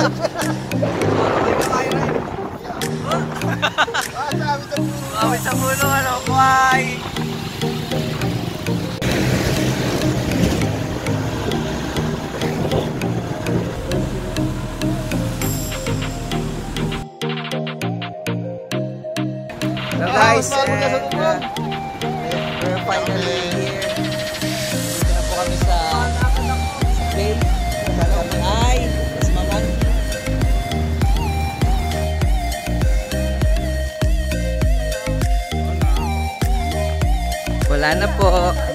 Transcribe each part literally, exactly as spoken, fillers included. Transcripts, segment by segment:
Kami sa puno, ano, kuhay. Hello guys, and, uh, we're finally here. Dito na po kami sa place. Kami ay mas maman. Wala na po.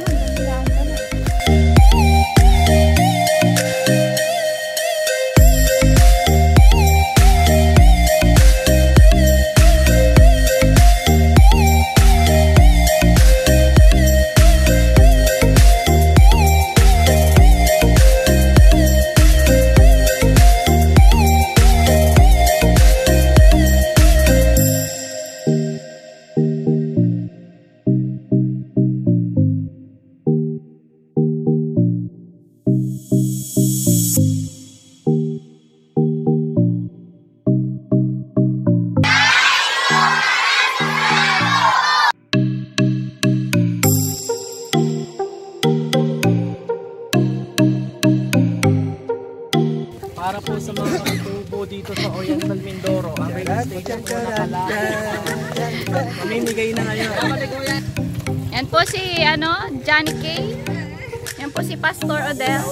Para po sa mga tubo dito sa Oriental Mindoro, ang rail station po na Kalahi. Mamimigay na ngayon. Yan po si ano, Jani-k. Yan po si Pastor Odell.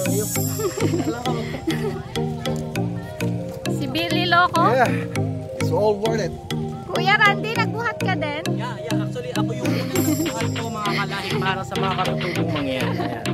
Si Billy Loco. Yeah, it's all worth it. Kuya Randy, nagbuhat ka din? Yeah, yeah. Actually, ako yung unang nagbuhat po mga Kalahi para sa mga katutubong Mangyan.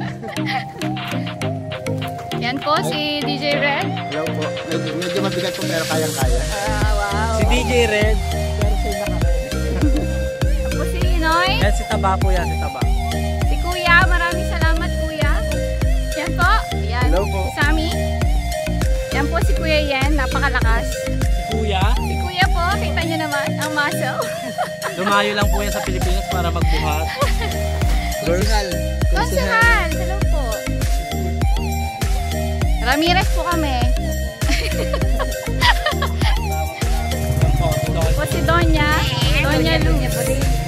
Yan po si D J Red. Hello po. Medyo, medyo mabigat po pero kayang-kaya. Ah, wow. Si D J Red. Pero sila kami. Yan po si Inoy. Yan si Taba po yan, si Taba. Si Kuya, maraming salamat Kuya. Yan po. Yan. Hello po. Si Sammy. Yan po si Kuya Yen, napakalakas. Si Kuya. Si Kuya po, kita nyo naman, ang muscle. Lumayo lang po yan sa Pilipinas para magbuhat. Konsehal. Konsehal, hello po. Ramirez po kami. Po si Donya. Donya Lu.